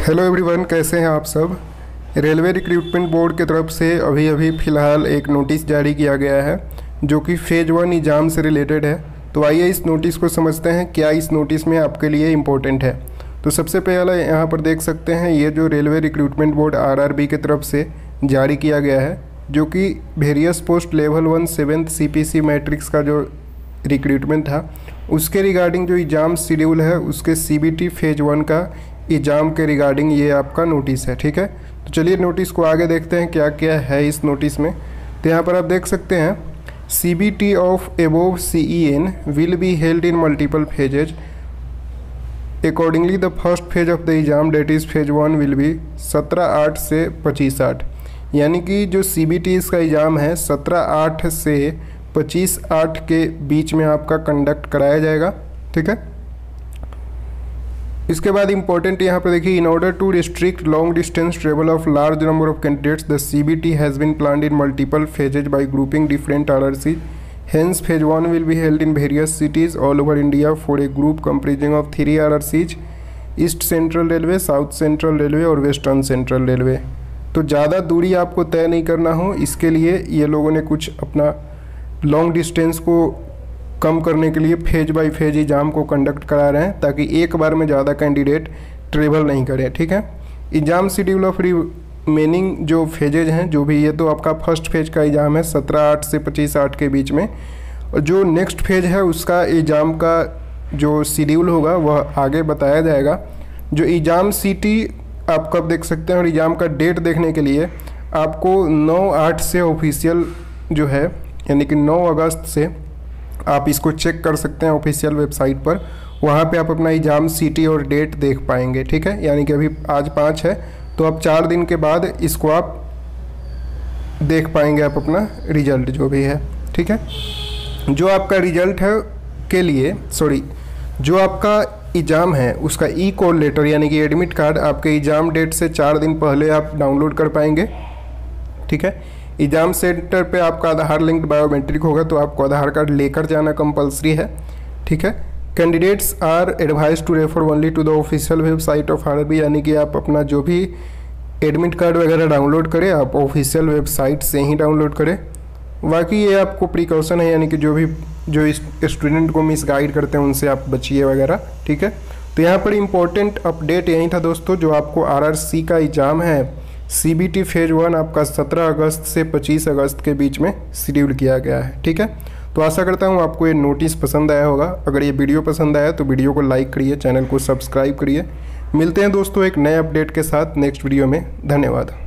Hello everyone, कैसे हैं आप सब। रेलवे रिक्रूटमेंट बोर्ड की तरफ से अभी फ़िलहाल एक नोटिस जारी किया गया है जो कि फ़ेज़ 1 एग्ज़ाम से रिलेटेड है। तो आइए इस नोटिस को समझते हैं, क्या इस नोटिस में आपके लिए इम्पोर्टेंट है। तो सबसे पहले यहाँ पर देख सकते हैं, ये जो रेलवे रिक्रूटमेंट बोर्ड RRB की तरफ से जारी किया गया है, जो कि various post level 1 7th CPC matrix का जो रिक्रूटमेंट था उसके रिगार्डिंग जो एग्ज़ाम शेड्यूल है, उसके CBT फ़ेज़ 1 का एग्ज़ाम के रिगार्डिंग ये आपका नोटिस है। ठीक है, तो चलिए नोटिस को आगे देखते हैं क्या क्या है इस नोटिस में। तो यहाँ पर आप देख सकते हैं, CBT of above CEN will be held in multiple phases accordingly the first phase of the exam date is phase 1 will be 17/8 से 25/8। यानी कि जो CBT इसका एग्ज़ाम है 17/8 से 25/8 के बीच में आपका कंडक्ट कराया जाएगा। ठीक है, इसके बाद इंपॉर्टेंट यहाँ पे देखिए, in order to restrict long distance travel of large number of candidates the CBT has been planned in multiple phases by grouping different RRC। Hence phase 1 will be held in various cities all over India for a group comprising of 3 RRCs, east central railway, south central railway और western central railway. तो ज़्यादा दूरी आपको तय नहीं करना हो, इसके लिए ये लोगों ने कुछ अपना लॉन्ग डिस्टेंस को कम करने के लिए फेज बाय फेज एग्ज़ाम को कंडक्ट करा रहे हैं, ताकि एक बार में ज़्यादा कैंडिडेट ट्रेवल नहीं करें। ठीक है, एग्ज़ाम शेड्यूल ऑफ रिमेनिंग जो फेजेज हैं, जो भी, ये तो आपका फर्स्ट फेज का एग्ज़ाम है 17/8 से 25/8 के बीच में, और जो नेक्स्ट फेज है उसका एग्ज़ाम का जो शेड्यूल होगा वह आगे बताया जाएगा। जो एग्ज़ाम CT आप कब देख सकते हैं और एग्ज़ाम का डेट देखने के लिए आपको 9/8 से ऑफिशियल जो है, यानी कि 9 अगस्त से आप इसको चेक कर सकते हैं ऑफिशियल वेबसाइट पर। वहाँ पे आप अपना एग्ज़ाम CT और डेट देख पाएंगे। ठीक है, यानी कि अभी आज 5 है, तो अब 4 दिन के बाद इसको आप देख पाएंगे, आप अपना रिजल्ट जो भी है। ठीक है, जो आपका रिजल्ट है के लिए जो आपका एग्ज़ाम है उसका E-कॉल लेटर यानी कि एडमिट कार्ड आपके एग्ज़ाम डेट से 4 दिन पहले आप डाउनलोड कर पाएंगे। ठीक है, एग्ज़ाम सेंटर पे आपका आधार लिंक्ड बायोमेट्रिक होगा, तो आपको आधार कार्ड लेकर जाना कंपलसरी है। ठीक है, candidates are advise to refer only to the official website of RRB, यानी कि आप अपना जो भी एडमिट कार्ड वगैरह डाउनलोड करें आप ऑफिशियल वेबसाइट से ही डाउनलोड करें। बाकी ये आपको प्रिकॉशन है, यानी कि जो स्टूडेंट को मिसगाइड करते हैं उनसे आप बचिए वगैरह। ठीक है, तो यहाँ पर इम्पोर्टेंट अपडेट यही था दोस्तों, जो आपको RRC का एग्ज़ाम है CBT फ़ेज़ 1 आपका 17 अगस्त से 25 अगस्त के बीच में शेड्यूल किया गया है। ठीक है, तो आशा करता हूँ आपको ये नोटिस पसंद आया होगा। अगर ये वीडियो पसंद आया तो वीडियो को लाइक करिए, चैनल को सब्सक्राइब करिए। मिलते हैं दोस्तों एक नए अपडेट के साथ नेक्स्ट वीडियो में। धन्यवाद।